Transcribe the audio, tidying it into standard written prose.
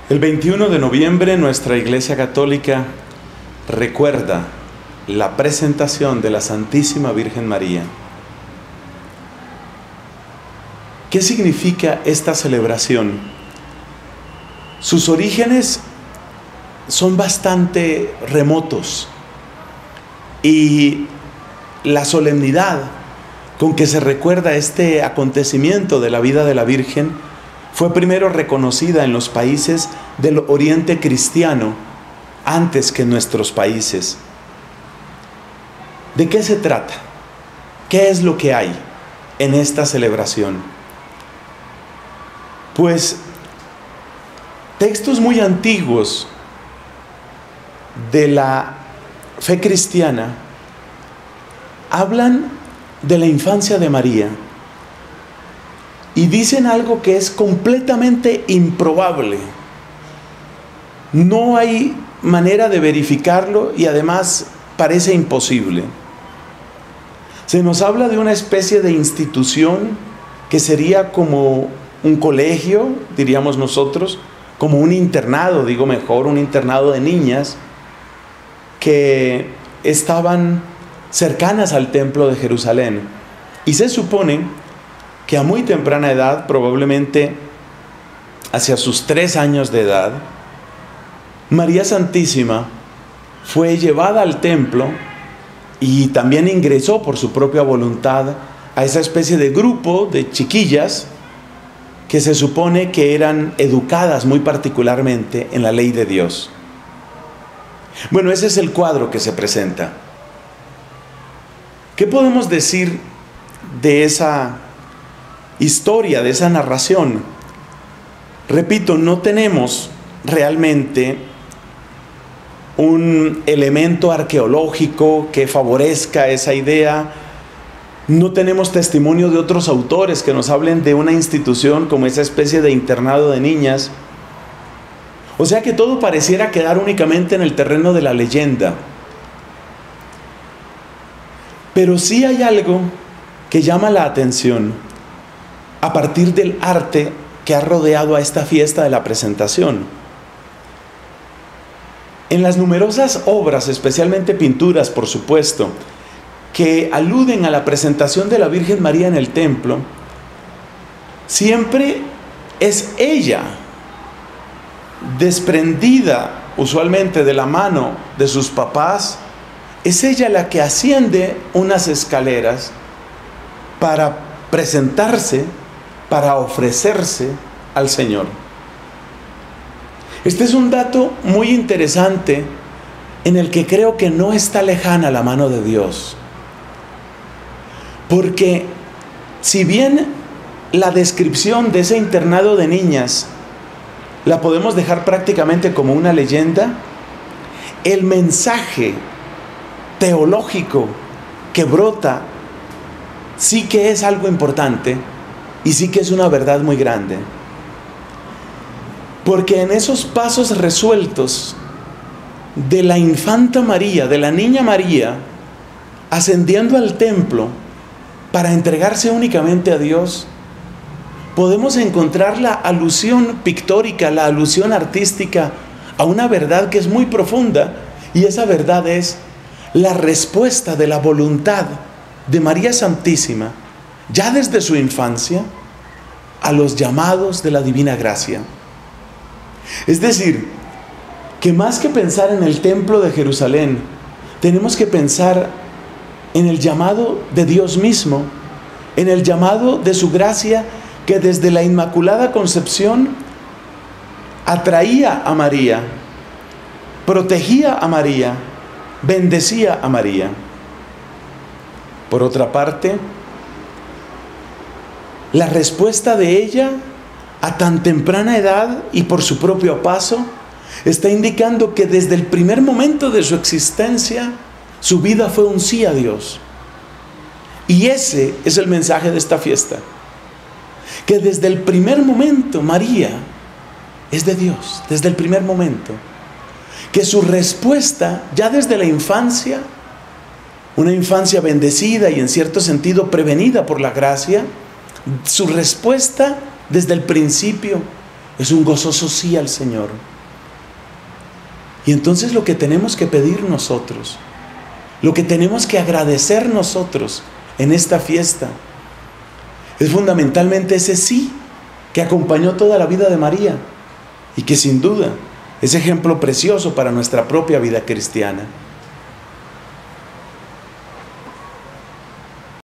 El 21 de noviembre nuestra Iglesia Católica recuerda la presentación de la Santísima Virgen María. ¿Qué significa esta celebración? Sus orígenes son bastante remotos y la solemnidad con que se recuerda este acontecimiento de la vida de la Virgen fue primero reconocida en los países del Oriente cristiano antes que en nuestros países. ¿De qué se trata? ¿Qué es lo que hay en esta celebración? Pues textos muy antiguos de la fe cristiana hablan de la infancia de María y dicen algo que es completamente improbable. No hay manera de verificarlo y además parece imposible. Se nos habla de una especie de institución que sería como un colegio, diríamos nosotros, como un internado, digo mejor, un internado de niñas que estaban cercanas al templo de Jerusalén. Y se supone que a muy temprana edad, probablemente hacia sus 3 años de edad, María Santísima fue llevada al templo y también ingresó por su propia voluntad a esa especie de grupo de chiquillas que se supone que eran educadas muy particularmente en la ley de Dios. Bueno, ese es el cuadro que se presenta. ¿Qué podemos decir de esa historia, de esa narración? Repito, no tenemos realmente un elemento arqueológico que favorezca esa idea. No tenemos testimonio de otros autores que nos hablen de una institución como esa especie de internado de niñas. O sea que todo pareciera quedar únicamente en el terreno de la leyenda. Pero sí hay algo que llama la atención a partir del arte que ha rodeado a esta fiesta de la presentación. En las numerosas obras, especialmente pinturas, por supuesto, que aluden a la presentación de la Virgen María en el templo, siempre es ella, desprendida usualmente de la mano de sus papás, es ella la que asciende unas escaleras para presentarse, para ofrecerse al Señor. Este es un dato muy interesante en el que creo que no está lejana la mano de Dios. Porque si bien la descripción de ese internado de niñas la podemos dejar prácticamente como una leyenda, el mensaje teológico que brota sí que es algo importante y sí que es una verdad muy grande. Porque en esos pasos resueltos de la infanta María, de la niña María, ascendiendo al templo para entregarse únicamente a Dios, podemos encontrar la alusión pictórica, la alusión artística a una verdad que es muy profunda, y esa verdad es la respuesta de la voluntad de María Santísima, ya desde su infancia, a los llamados de la divina gracia. Es decir, que más que pensar en el templo de Jerusalén, tenemos que pensar en el llamado de Dios mismo, en el llamado de su gracia que desde la Inmaculada Concepción atraía a María, protegía a María, bendecía a María. Por otra parte, la respuesta de ella a tan temprana edad y por su propio paso está indicando que desde el primer momento de su existencia su vida fue un sí a Dios. Y ese es el mensaje de esta fiesta, que desde el primer momento María es de Dios, desde el primer momento, que su respuesta ya desde la infancia, una infancia bendecida y en cierto sentido prevenida por la gracia, su respuesta desde el principio es un gozoso sí al Señor. Y entonces lo que tenemos que pedir nosotros, lo que tenemos que agradecer nosotros en esta fiesta, es fundamentalmente ese sí que acompañó toda la vida de María y que sin duda es ejemplo precioso para nuestra propia vida cristiana.